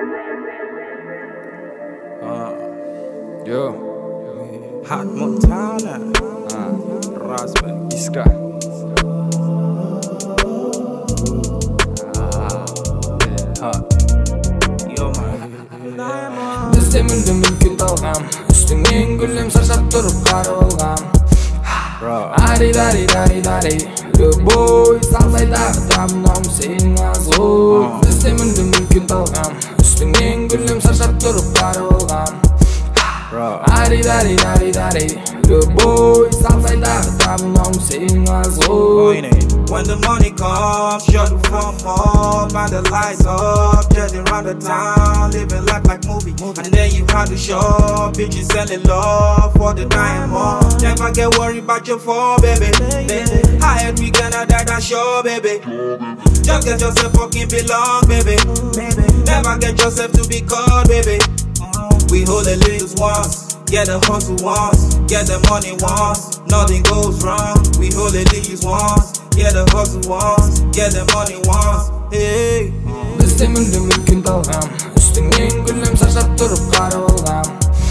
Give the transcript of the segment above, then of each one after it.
Yo, Hot Montana, Rasman, Iskra. Bizde mümkün dalgam, üstünden gülüm saçap durup karı olgam. Ari dari dari dari, boy salsaydağı tamam senin az ol. Bizde mümkün dalgam, üstünden gülüm saçap durup karı olgam. Ari dari dari dari, boy salsaydağı tamam senin az ol. When the money comes, shut the phone off, and the lights up, jetting around the town, living life like movie. And then you have to show, bitches selling love for the diamond. Never get worried about your fall, baby. I had we gonna die that show, baby. Just get yourself fucking belong, baby. Never get yourself to be caught, baby. We hold the little once, get the hustle once, get the money once, nothing goes wrong. We hold the little once, get the hustle once, get the money once. Hey. Bizde mümkün dalgam, üstünden gülüm saçap durup karı olgam.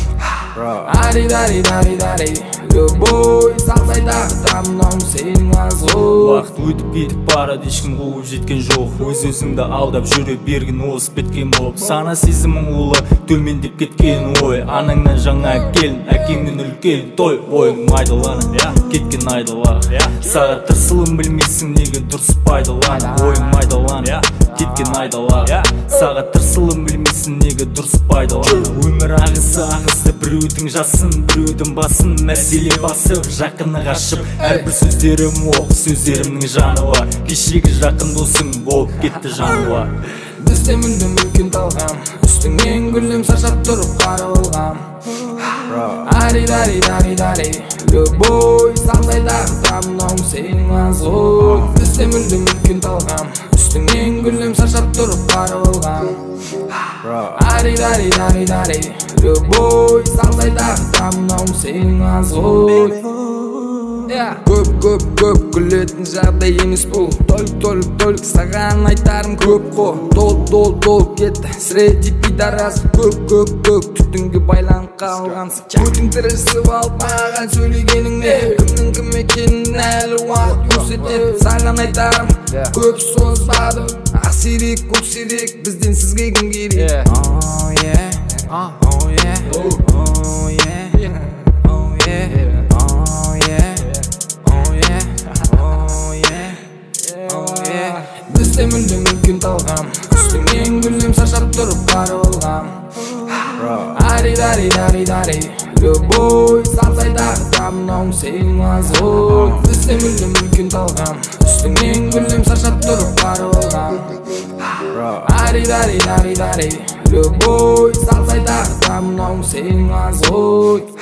Ari dari dari dari, boy salsaydağı tamam senin az ol. Вақыт өтіп кетіп барады, ешкім қуып жеткен жоқ. Өз-өзіңді алдап жүре берген озып кеткен болып. Сана сезімің улы, төмендеп кеткен ой. Анаңнан жаңа келін, әкеңнен үлкен той. Ойың майдаланып, кеткен айдала. Сағат тырсылын білмейсің, неге дұрыс пайдаланып. Ойың майдаланып, кеткен айдала. Сағат тырсылын білмейсің, неге дұрыс пайдаланып. Өмір ағысы ағысты, біреудің жасын, біреудің басын. Мәселе басып, жақыны қашып, әрбір сөздерім оқ, сөздерімнің жаны бар. Кешегі жақын досың болып кетті жануар. Бізде мүмкін талғам, үстіңнен гүлім сашап тұрып қары болғам. Ари дари дари дари, любой салсайдағы тамнауым сенің аз ой. Бізде мүмкін талғам, үстіңнен гүлім сашап тұрып қары болғам. Ари дари дари дари, любой салсайдағы тамнауым сенің аз ой. Көп күлетін жағдай емес бұл. Толік саған айтарым көп қо. Дол кетті среди пидарас. Көп түтінге байланып қалғансың. Көтің тірісіп алып маған сөйлегеніңе, кімнің кім екенін әлі уақыт көрсетеді. Саған айтарым көп созбады, ақ сирек көк сирек, бізден сізге кім керек. Oh yeah, oh yeah, oh yeah. Бізде мүмкін талғам, үстіңнен гүлім сашап тұрып қары болғам. Ари дари дари дари, любой салсайдағы тамнауым сенің аз ой. Бізде мүмкін талғам, үстіңнен гүлім сашап тұрып қары болғам. Ари дари дари дари, любой салсайдағы тамнауым сенің аз ой.